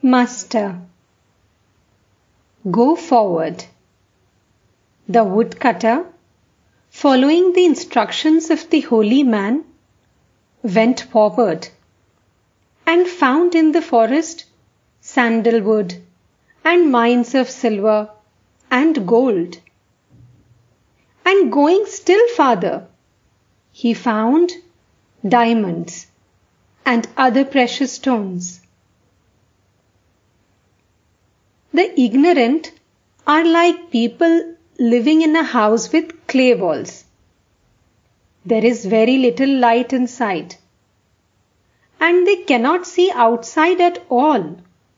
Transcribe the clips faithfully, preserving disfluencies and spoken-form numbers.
Master. Go forward. The woodcutter, following the instructions of the holy man, went forward and found in the forest sandalwood and mines of silver and gold. And going still farther, he found diamonds and other precious stones. The ignorant are like people living in a house with clay walls. There is very little light inside, and they cannot see outside at all.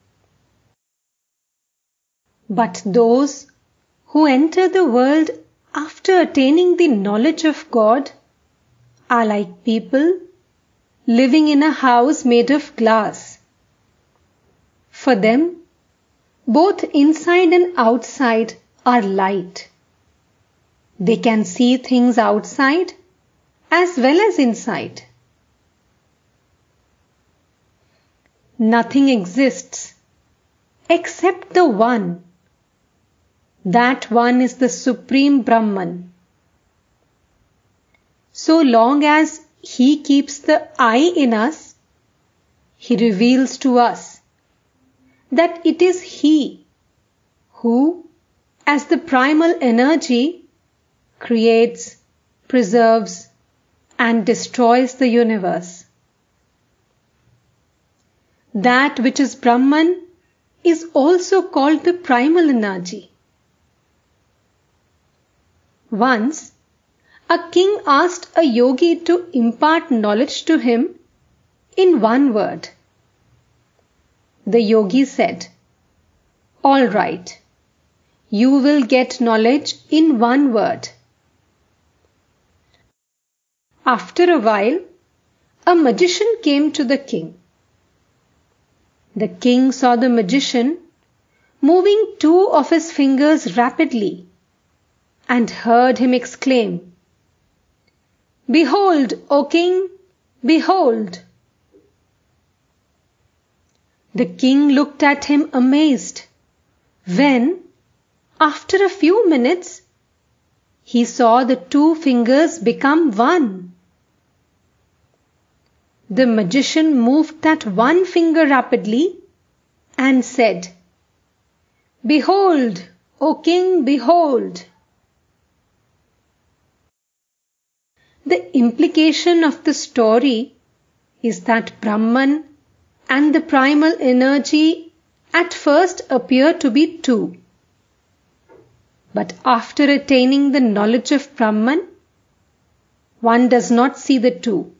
But those who enter the world after attaining the knowledge of God are like people living in a house made of glass. For them, both inside and outside are light. They can see things outside as well as inside. Nothing exists except the One. That One is the Supreme Brahman. So long as He keeps the I in us, He reveals to us that it is He who, as the primal energy, creates, preserves, and destroys the universe. That which is Brahman is also called the primal energy. Once, a king asked a yogi to impart knowledge to him in one word. The yogi said, "All right, you will get knowledge in one word." After a while, a magician came to the king. The king saw the magician moving two of his fingers rapidly and heard him exclaim, "Behold, O king, behold!" The king looked at him amazed, when, after a few minutes, he saw the two fingers become one. The magician moved that one finger rapidly and said, "Behold, O king, behold!" The implication of the story is that Brahman and the primal energy at first appear to be two. But after attaining the knowledge of Brahman, one does not see the two.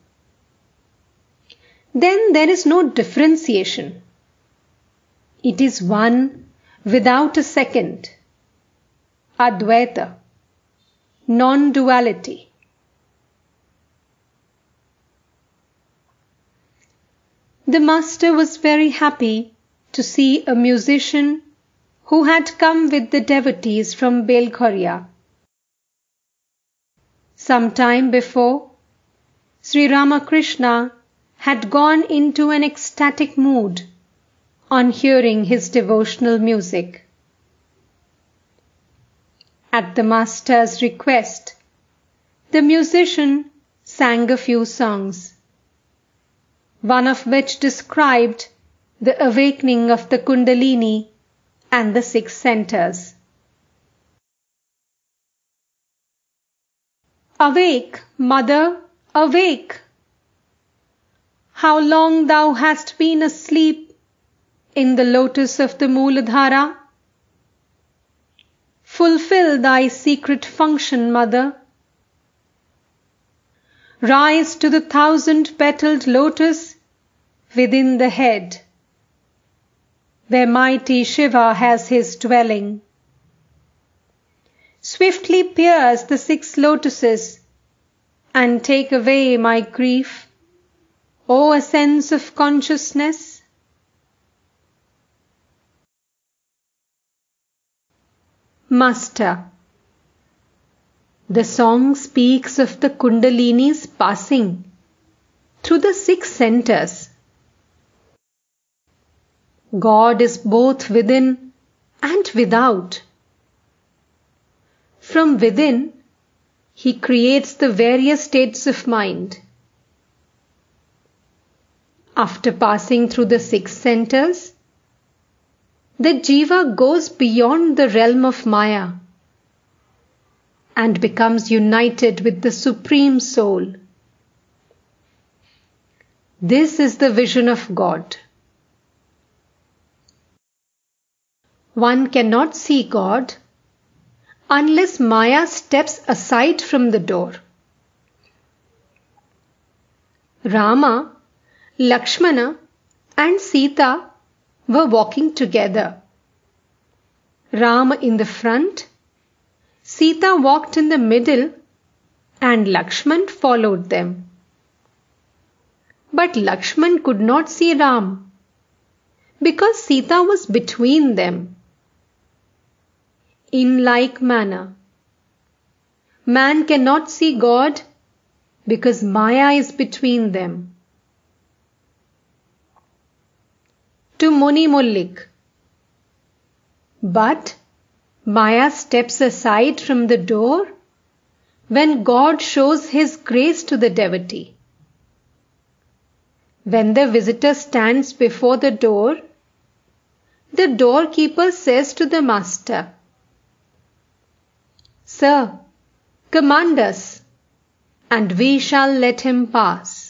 Then there is no differentiation. It is one without a second. Advaita, non-duality. The master was very happy to see a musician who had come with the devotees from Belghoria. Some time before, Sri Ramakrishna had gone into an ecstatic mood on hearing his devotional music. At the master's request, the musician sang a few songs, one of which described the awakening of the Kundalini and the six centers. Awake, mother, awake! How long thou hast been asleep in the lotus of the Mooladhara? Fulfill thy secret function, mother. Rise to the thousand-petaled lotus within the head, where mighty Shiva has his dwelling. Swiftly pierce the six lotuses and take away my grief, O essence of consciousness. Master. The song speaks of the Kundalini's passing through the six centers. God is both within and without. From within, He creates the various states of mind. After passing through the six centers, the Jiva goes beyond the realm of Maya and becomes united with the Supreme Soul. This is the vision of God. One cannot see God unless Maya steps aside from the door. Rama, Lakshmana, and Sita were walking together. Rama in the front, Sita walked in the middle, and Lakshman followed them. But Lakshman could not see Ram because Sita was between them. In like manner, man cannot see God because Maya is between them. To Muni Mullik. But Maya steps aside from the door when God shows His grace to the devotee. When the visitor stands before the door, the doorkeeper says to the master, "Sir, command us, and we shall let him pass."